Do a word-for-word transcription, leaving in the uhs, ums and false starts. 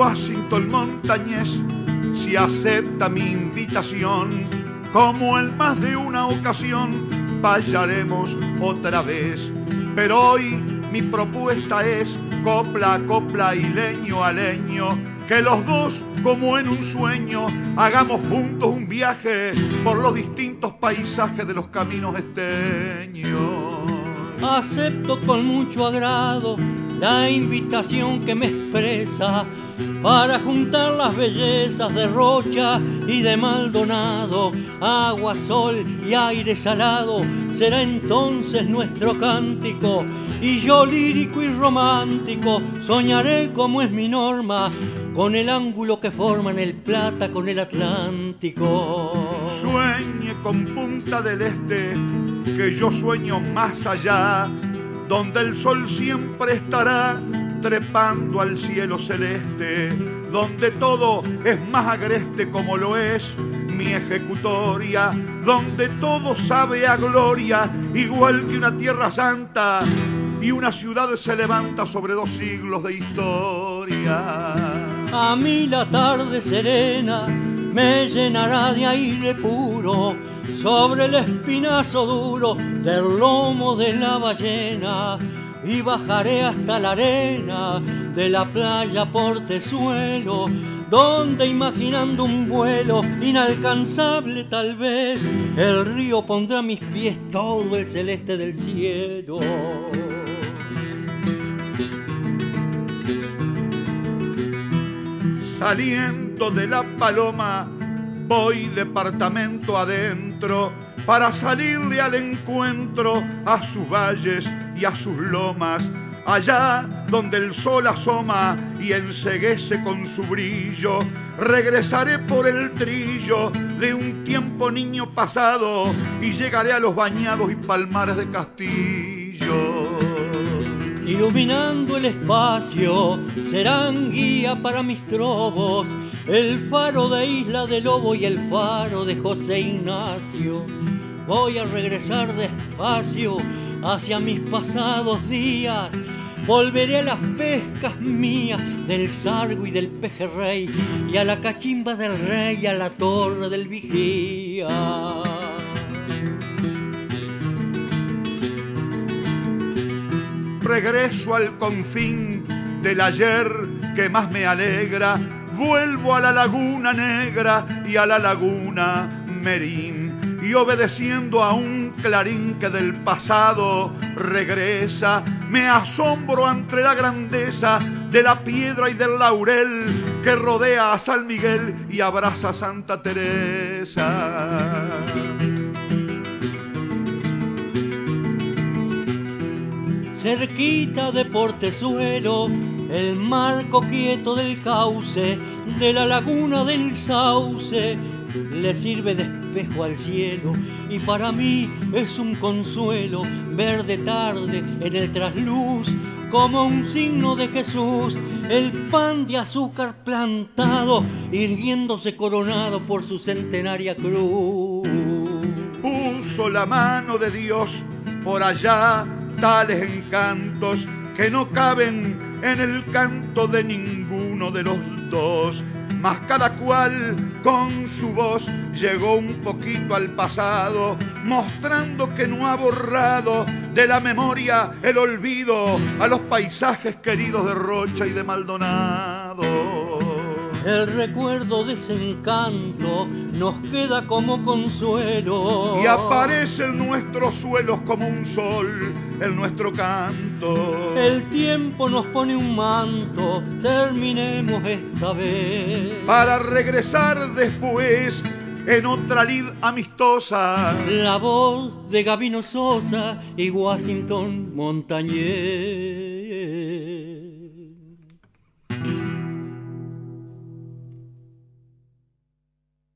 Washington Montañés, si acepta mi invitación, como en más de una ocasión payaremos otra vez. Pero hoy mi propuesta es copla a copla y leño a leño, que los dos, como en un sueño, hagamos juntos un viaje por los distintos paisajes de los caminos esteños. Acepto con mucho agrado la invitación que me expresa para juntar las bellezas de Rocha y de Maldonado. Agua, sol y aire salado será entonces nuestro cántico, y yo lírico y romántico soñaré, como es mi norma, con el ángulo que forman el Plata con el Atlántico. Sueñe con Punta del Este, que yo sueño más allá, donde el sol siempre estará trepando al cielo celeste, donde todo es más agreste como lo es mi ejecutoria, donde todo sabe a gloria, igual que una tierra santa, y una ciudad se levanta sobre dos siglos de historia. A mí la tarde serena me llenará de aire puro sobre el espinazo duro del lomo de la ballena, y bajaré hasta la arena de la playa Portezuelo, donde, imaginando un vuelo inalcanzable tal vez, el río pondrá a mis pies todo el celeste del cielo. Saliendo de La Paloma voy departamento adentro para salirle al encuentro a sus valles y a sus lomas, allá donde el sol asoma y enceguece con su brillo. Regresaré por el trillo de un tiempo niño pasado y llegaré a los bañados y palmares de Castillo. Iluminando el espacio serán guía para mis trovos el faro de Isla de Lobo y el faro de José Ignacio. Voy a regresar despacio hacia mis pasados días, volveré a las pescas mías del sargo y del pejerrey, y a la cachimba del rey y a la torre del vigía. Regreso al confín del ayer que más me alegra, vuelvo a la laguna negra y a la laguna Merín, y obedeciendo a un clarín que del pasado regresa, me asombro ante la grandeza de la piedra y del laurel que rodea a San Miguel y abraza a Santa Teresa. Cerquita de Portezuelo, el marco quieto del cauce de la laguna del Sauce le sirve de espejo al cielo, y para mí es un consuelo ver de tarde en el trasluz, como un signo de Jesús, el pan de azúcar plantado, irguiéndose coronado por su centenaria cruz. Puso la mano de Dios por allá tales encantos que no caben en el canto de ninguno de los dos, mas cada cual con su voz llegó un poquito al pasado, mostrando que no ha borrado de la memoria el olvido a los paisajes queridos de Rocha y de Maldonado. El recuerdo de ese encanto nos queda como consuelo, y aparece en nuestros suelos como un sol en nuestro canto. El tiempo nos pone un manto, terminemos esta vez para regresar después en otra lid amistosa. La voz de Gabino Sosa y Washington Montañés.